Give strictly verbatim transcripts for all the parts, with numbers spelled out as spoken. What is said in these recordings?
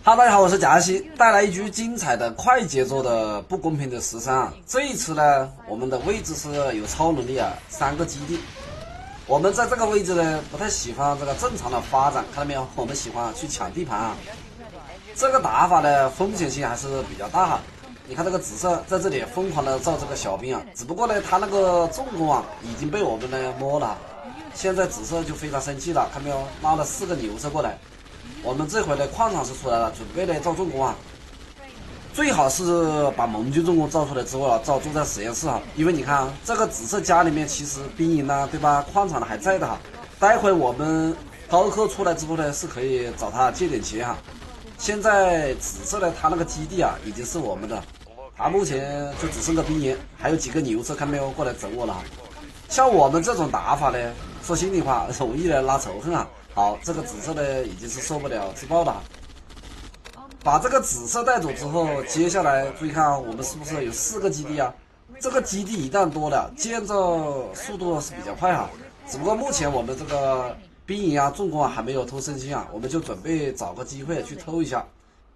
哈，大家好，我是贾西，带来一局精彩的快节奏的不公平的十三啊！这一次呢，我们的位置是有超能力啊，三个基地。我们在这个位置呢，不太喜欢这个正常的发展，看到没有？我们喜欢去抢地盘啊。这个打法呢，风险性还是比较大哈。你看这个紫色在这里疯狂的造这个小兵啊，只不过呢，他那个重工啊已经被我们呢摸了。现在紫色就非常生气了，看没有？拉了四个牛车过来。我们这回的矿场是出来了，准备的造重工啊，最好是把盟军重工造出来之后啊，造作战实验室哈。因为你看啊，这个紫色家里面其实兵营呢，对吧？矿场的还在的哈。待会我们高科出来之后呢，是可以找他借点钱哈。现在紫色的他那个基地啊，已经是我们的，他目前就只剩个兵营，还有几个牛车，看没有过来整我了哈。像我们这种打法呢，说心里话，容易的拉仇恨啊。好，这个紫色的已经是受不了自爆了。把这个紫色带走之后，接下来注意看啊，我们是不是有四个基地啊？这个基地一旦多了，建造速度是比较快哈。只不过目前我们这个兵营啊、重工啊还没有偷升星啊，我们就准备找个机会去偷一下。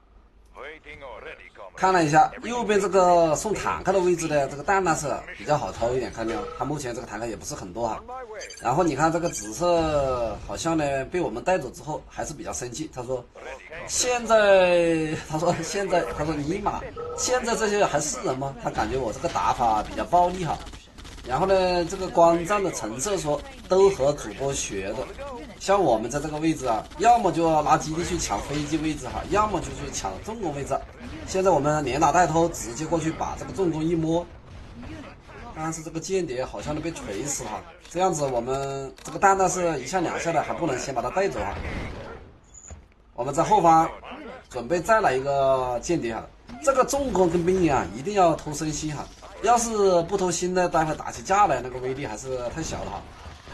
看了一下右边这个送坦克的位置呢，这个弹弹是比较好偷一点，看到没有？他目前这个坦克也不是很多哈。然后你看这个紫色好像呢被我们带走之后还是比较生气，他说现在他说现在他说尼玛现在这些还是人吗？他感觉我这个打法比较暴力哈。然后呢，这个观战的橙色说都和主播学的，像我们在这个位置啊，要么就要拿基地去抢飞机位置哈，要么就去抢重工位置。现在我们连打带偷，直接过去把这个重工一摸，但是这个间谍好像都被锤死哈。这样子我们这个弹弹是一下两下的，还不能先把他带走哈。我们在后方准备再来一个间谍哈，这个重工跟兵营啊一定要偷升星哈。要是不偷星呢，待会打起架来那个威力还是太小了哈。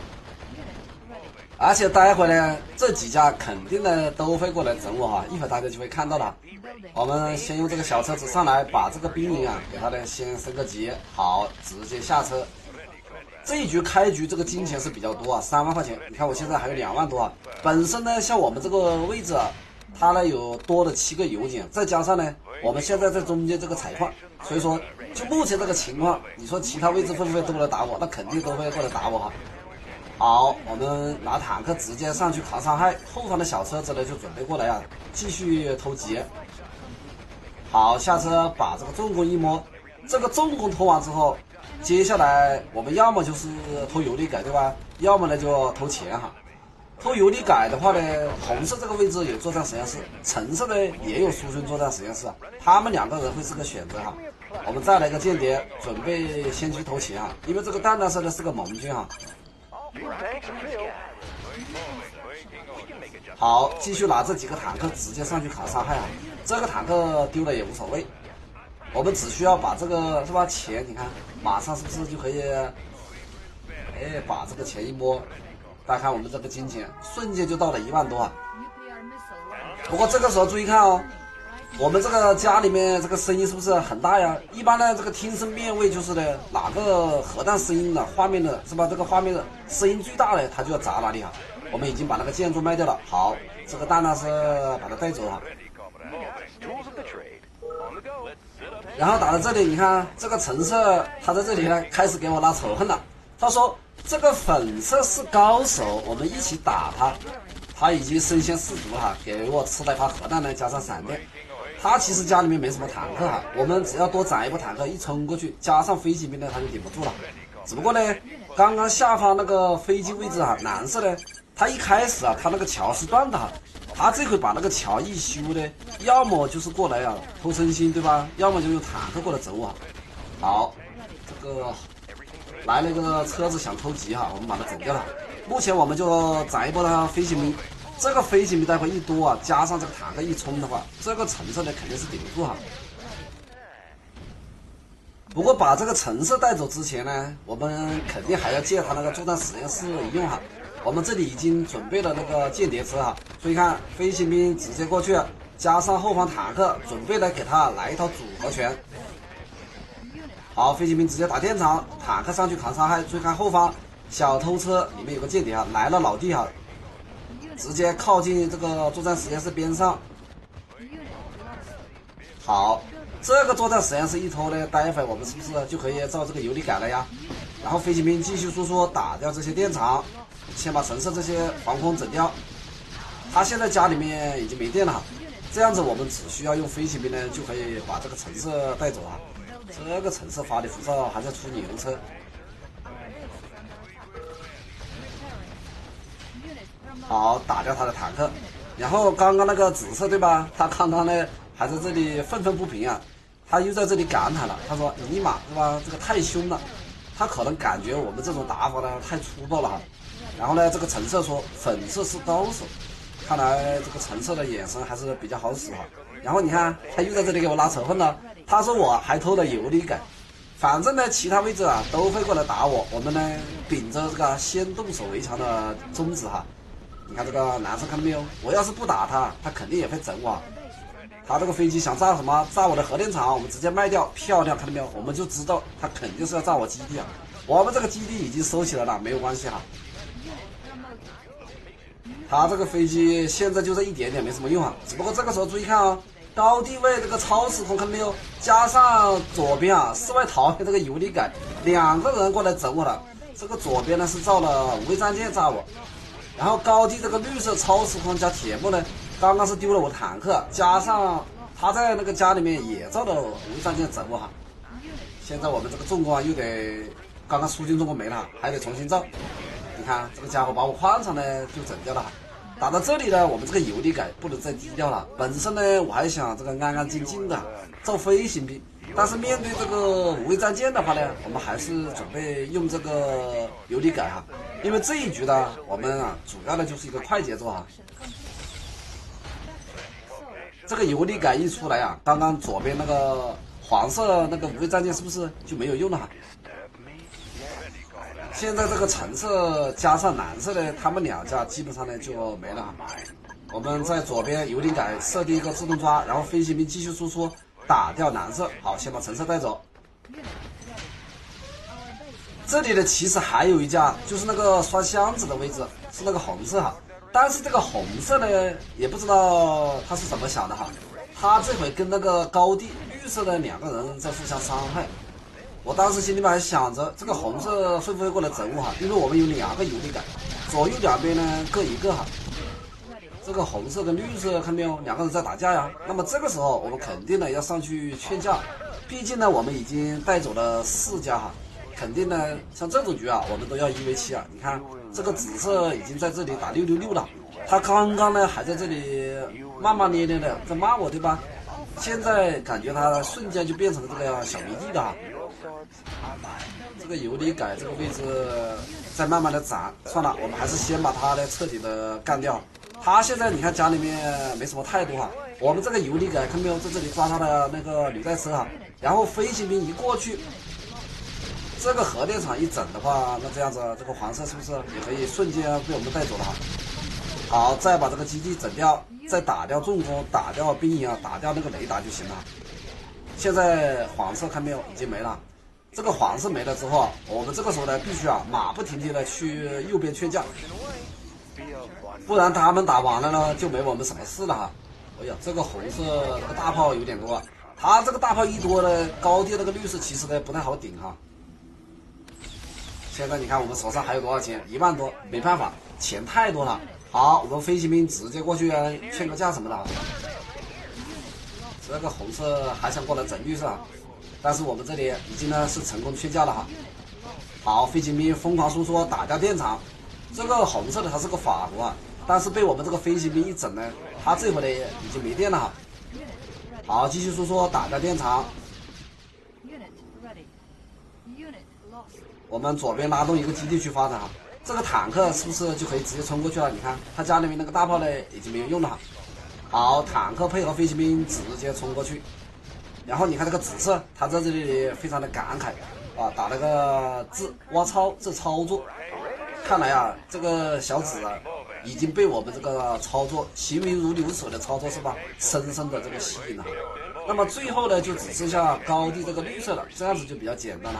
而且待会呢，这几家肯定呢都会过来整我哈，一会儿大家就会看到了。我们先用这个小车子上来，把这个兵营啊给他呢先升个级，好，直接下车。这一局开局这个金钱是比较多啊，三万块钱。你看我现在还有两万多啊。本身呢，像我们这个位置啊，它呢有多了七个油井，再加上呢，我们现在在中间这个采矿，所以说就目前这个情况，你说其他位置会不会都来打我？那肯定都会过来打我哈。好，我们拿坦克直接上去扛伤害，后方的小车子呢就准备过来啊，继续偷劫。好，下车把这个重工一摸，这个重工偷完之后，接下来我们要么就是偷油力改对吧？要么呢就偷钱哈。偷油力改的话呢，红色这个位置有作战实验室，橙色呢也有苏军作战实验室啊，他们两个人会是个选择哈。我们再来个间谍，准备先去偷钱哈，因为这个弹弹色呢是个盟军哈。好，继续拿这几个坦克直接上去扛伤害啊！这个坦克丢了也无所谓，我们只需要把这个是吧钱，你看马上是不是就可以？哎，把这个钱一摸，大家看我们这个金钱瞬间就到了一万多啊！不过这个时候注意看哦，我们这个家里面这个声音是不是很大呀？一般呢，这个听声辨位就是呢，哪个核弹声音的画面的是吧？这个画面的声音最大的，它就要砸哪里哈。我们已经把那个建筑卖掉了，好，这个弹弹是把它带走哈。然后打到这里，你看这个橙色，他在这里呢开始给我拉仇恨了。他说这个粉色是高手，我们一起打他。他已经身先士卒哈，给我吃了一发核弹呢，加上闪电。他其实家里面没什么坦克哈，我们只要多攒一部坦克，一冲过去，加上飞机兵呢，他就顶不住了。只不过呢，刚刚下方那个飞机位置哈，蓝色呢，他一开始啊，他那个桥是断的哈，他这回把那个桥一修呢，要么就是过来啊偷升星对吧？要么就用坦克过来整我。好，这个来了一个车子想偷袭哈，我们把它整掉了。目前我们就攒一波的飞行兵。这个飞行兵待会一多啊，加上这个坦克一冲的话，这个橙色的肯定是顶不住哈。不过把这个橙色带走之前呢，我们肯定还要借他那个作战实验室一用哈。我们这里已经准备了那个间谍车哈，所以看飞行兵直接过去，加上后方坦克，准备来给他来一套组合拳。好，飞行兵直接打电场，坦克上去扛伤害。注意看后方小偷车里面有个间谍哈，来了老弟哈。直接靠近这个作战实验室边上， 好，这个作战实验室一拖呢，待会我们是不是就可以造这个游离杆了呀？然后飞行兵继续输出，打掉这些电厂，先把橙色这些防空整掉。他现在家里面已经没电了，这样子我们只需要用飞行兵呢，就可以把这个橙色带走啊。这个橙色发的辐射还在出牛车。好，打掉他的坦克。然后刚刚那个紫色对吧？他刚刚呢还在这里愤愤不平啊，他又在这里感叹了，他说：“尼玛，对吧？这个太凶了。”他可能感觉我们这种打法呢太粗暴了哈。然后呢，这个橙色说：“粉色是高手。”看来这个橙色的眼神还是比较好使哈。然后你看，他又在这里给我拉仇恨了。他说我还偷了游离杆，反正呢，其他位置啊都会过来打我。我们呢，秉着这个先动手为强的宗旨哈。你看这个男生看到没有？我要是不打他，他肯定也会整我。他这个飞机想炸什么？炸我的核电厂，我们直接卖掉，漂亮，看到没有？我们就知道他肯定是要炸我基地啊。我们这个基地已经收起来了，没有关系哈。他这个飞机现在就这一点点，没什么用啊。只不过这个时候注意看啊、哦，高地位这个超时空看到没有？加上左边啊室外逃的这个游离杆，两个人过来整我了。这个左边呢是造了无畏战舰炸我。然后高地这个绿色超时空加铁幕呢，刚刚是丢了我坦克，加上他在那个家里面也造了无畏战舰整我哈。现在我们这个重工啊又得刚刚苏军重工没了，还得重新造。你看这个家伙把我矿场呢就整掉了。打到这里呢，我们这个游离杆不能再低调了。本身呢我还想这个安安静静的造飞行兵，但是面对这个无畏战舰的话呢，我们还是准备用这个游离杆哈。因为这一局呢，我们啊主要的就是一个快节奏哈。这个游离杆一出来啊，刚刚左边那个黄色那个无畏战舰是不是就没有用了哈？现在这个橙色加上蓝色的，他们两家基本上呢就没了。我们在左边游离杆设定一个自动抓，然后飞行兵继续输出，打掉蓝色。好，先把橙色带走。这里呢其实还有一架，就是那个刷箱子的位置是那个红色哈，但是这个红色呢也不知道他是怎么想的哈，他这回跟那个高地绿色的两个人在互相伤害。我当时心里面还想着，这个红色会不会过来整我哈？因为我们有两个游离杆，左右两边呢各一个哈。这个红色跟绿色看到没有？两个人在打架呀。那么这个时候我们肯定呢要上去劝架，毕竟呢我们已经带走了四家哈，肯定呢像这种局啊，我们都要一 v 七啊。你看这个紫色已经在这里打六六六了，他刚刚呢还在这里骂骂咧咧的在骂我对吧？现在感觉他瞬间就变成了这个小迷弟了哈。这个游离杆这个位置再慢慢的攒，算了，我们还是先把他呢彻底的干掉。他现在你看家里面没什么态度哈，我们这个游离杆看没有，在这里抓他的那个履带车哈，然后飞行兵一过去，这个核电厂一整的话，那这样子这个黄色是不是也可以瞬间被我们带走了哈？好，再把这个基地整掉，再打掉重工，打掉兵营啊，打掉那个雷达就行了。现在黄色看没有，已经没了。这个黄色没了之后，我们这个时候呢，必须啊马不停蹄的去右边劝架，不然他们打完了呢，就没我们什么事了哈。哎呀，这个红色这个大炮有点多啊，他这个大炮一多呢，高地那个绿色其实呢不太好顶哈。现在你看我们手上还有多少钱？一万多，没办法，钱太多了。好，我们飞行兵直接过去劝个架什么的。这个红色还想过来整绿色，但是我们这里已经呢是成功劝架了哈。好，飞行兵疯狂输出，打掉电厂。这个红色的它是个法国啊，但是被我们这个飞行兵一整呢，他这回呢已经没电了哈。好，继续输出，打掉电厂。我们左边拉动一个基地去发展哈。这个坦克是不是就可以直接冲过去了？你看他家里面那个大炮呢已经没有用了哈。好，坦克配合飞行兵直接冲过去，然后你看这个紫色，他在这里非常的感慨啊，打了个字，我操，这操作！看来啊，这个小紫啊，已经被我们这个操作行云如流水的操作是吧，深深的这个吸引了。那么最后呢，就只剩下高地这个绿色了，这样子就比较简单了。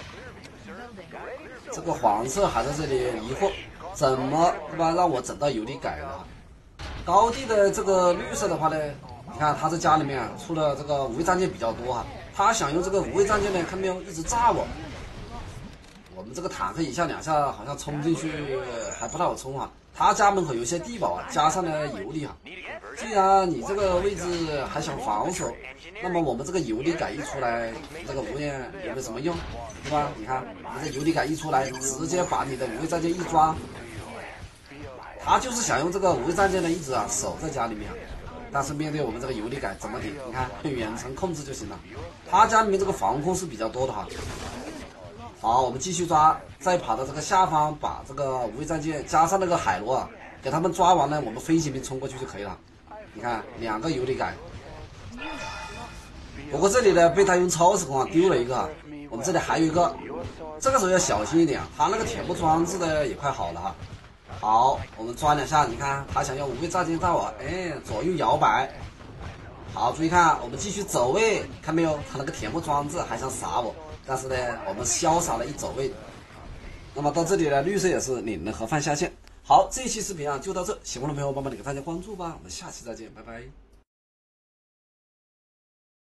这个黄色还在这里疑惑，怎么对吧让我整到游离杆了？高地的这个绿色的话呢， 你看他在家里面啊出了这个无畏战舰比较多哈，他想用这个无畏战舰呢，看没有，一直炸我。我们这个坦克一下两下好像冲进去还不太好冲啊。他家门口有些地堡啊，加上了油力哈。既然你这个位置还想防守，那么我们这个油力改一出来，这个无畏有没有什么用，对吧？你看，你这油力改一出来，直接把你的无畏战舰一抓。他就是想用这个无畏战舰呢，一直啊守在家里面，但是面对我们这个油力改怎么顶？你看远程控制就行了。他家里面这个防空是比较多的哈。好，我们继续抓，再跑到这个下方，把这个无畏战舰加上那个海螺啊，给他们抓完了，我们飞行兵冲过去就可以了。你看两个油力改，不过这里呢被他用超时空啊丢了一个，我们这里还有一个，这个时候要小心一点，他那个铁幕装置呢也快好了哈。好，我们抓两下，你看他想要无畏战舰炸我，哎，左右摇摆。好，注意看，我们继续走位，看没有？他那个铁幕装置还想杀我，但是呢，我们潇洒的一走位。那么到这里呢，绿色也是领了盒饭下线。好，这一期视频啊就到这，喜欢的朋友帮忙点个大家关注吧，我们下期再见，拜拜。